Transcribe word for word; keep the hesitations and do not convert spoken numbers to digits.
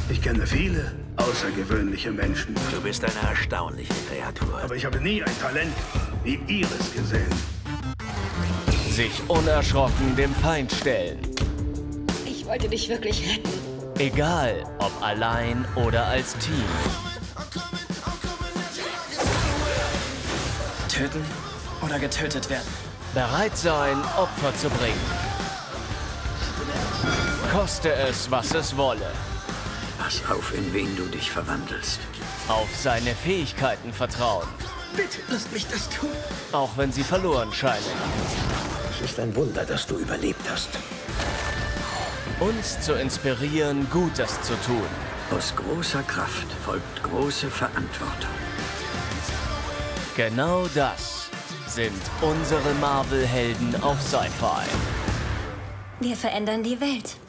Ich kenne viele außergewöhnliche Menschen. Du bist eine erstaunliche Kreatur. Aber ich habe nie ein Talent wie Ihres gesehen. Sich unerschrocken dem Feind stellen. Ich wollte dich wirklich retten. Egal, ob allein oder als Team. Töten oder getötet werden. Bereit sein, Opfer zu bringen. Koste es, was es wolle. Pass auf, in wen du dich verwandelst. Auf seine Fähigkeiten vertrauen. Bitte, lass mich das tun. Auch wenn sie verloren scheinen. Es ist ein Wunder, dass du überlebt hast. Uns zu inspirieren, Gutes zu tun. Aus großer Kraft folgt große Verantwortung. Genau das sind unsere Marvel-Helden auf Sci-Fi. Wir verändern die Welt.